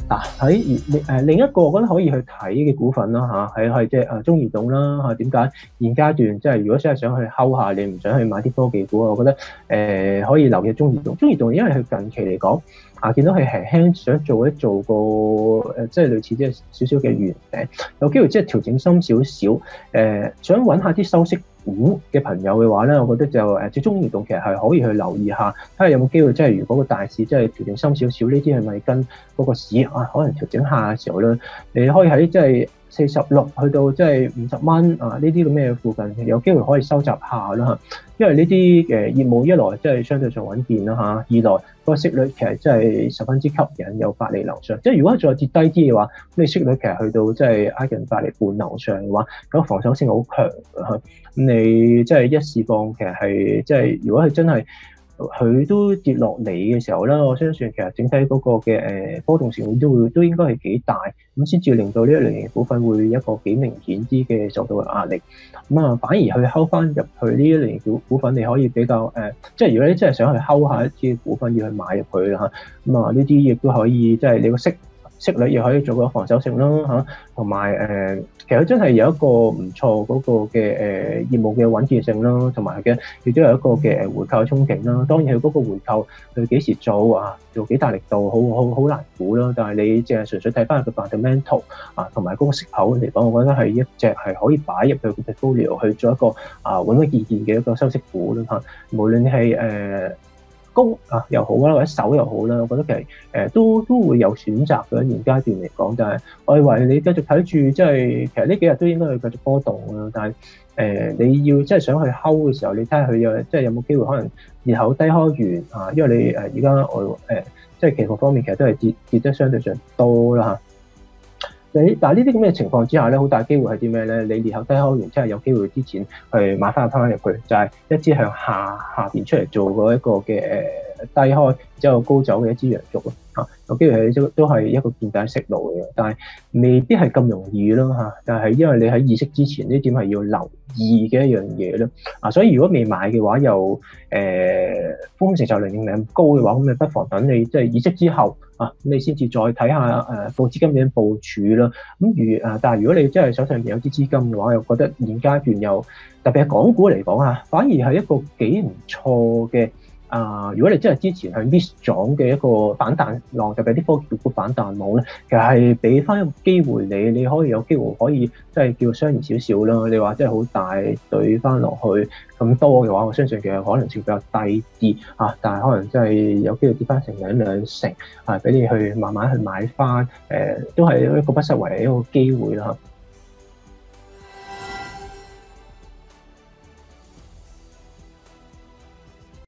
嗱喺另一個我覺得可以去睇嘅股份啦嚇，係即係中移動啦嚇。點解現階段即係如果真係想去睺下，你唔想去買啲科技股，我覺得可以留意中移動。中移動因為佢近期嚟講見到佢輕輕想做個即係類似即係少少嘅圓頂，有機會即係調整深少少。想揾下啲收息股嘅朋友嘅話咧，我覺得就即係中移動其實係可以去留意下，睇下有冇機會即係如果個大市即係調整深少少，呢啲係咪跟嗰個市可能調整下嘅時候咧，你可以喺即係46去到即係50蚊呢啲咁嘅附近，有機會可以收集下啦嚇。因為呢啲業務一來即係相對上穩健啦嚇，二來個息率其實真係十分之吸引，有8厘樓上。即係如果再跌低啲嘅話，咁你息率其實去到即係挨近8厘半樓上嘅話，咁防守性好強嘅嚇。咁你即係一市況其實係即係如果係真係佢都跌落嚟嘅時候咧，我相信其實整體嗰個嘅波動性都應該係幾大，咁先至令到呢一類型股份會一個幾明顯啲嘅受到嘅壓力。咁反而去睺翻入去呢一類型股份，你可以比較即係如果你真係想去睺下一啲股份要去買入去啦嚇，咁呢啲亦都可以即係你個息率又可以做個防守性啦嚇，同埋其實真係有一個唔錯嗰個嘅業務嘅穩健性啦，同埋嘅亦都有一個嘅回購憧憬啦。當然佢嗰個回購佢幾時做做幾大力度，好難估啦。但係你淨係純粹睇翻佢 fundamental 同埋嗰個息口嚟講，我覺得係一隻係可以擺入去個 portfolio 去做一個穩穩健健嘅一個收息股啦嚇。無論係攻又好啦，或者守又好啦，我覺得其實都會有選擇嘅。現階段嚟講，但係我以為你繼續睇住，即係其實呢幾日都應該去繼續波動啦。但係你要即係想去睺嘅時候，你睇下佢有冇機會可能裂口低開完因為你而家即係期貨方面其實都係跌得相對上多啦嚇。但係呢啲咁嘅情況之下咧，好大機會係啲咩咧？你裂口低開完，真係有機會啲錢去買翻入去，就係一支向下邊出嚟做嗰一個嘅低開之後高走嘅一支陽燭有機會都係一個見底息路嘅，但係未必係咁容易咯嚇。但係因為你喺議息之前，呢點係要留意嘅一樣嘢咯。所以如果未買嘅話，又風險承受能力咁高嘅話，咁你不妨等你即係議息之後咁你先至再睇下個資金點樣部署啦。但係如果你真係手上邊有啲資金嘅話，又覺得現階段又特別係港股嚟講反而係一個幾唔錯嘅。如果你真係之前係 miss 咗嘅一個反彈浪，特別係啲科技股反彈浪咧，其實係俾翻一個機會你可以有機會可以即係叫雙贏少少啦。你話真係好大對翻落去咁多嘅話，我相信其實可能性比較低啲但係可能真係有機會跌翻成兩成俾你去慢慢去買翻都係一個不失為一個機會啦嚇。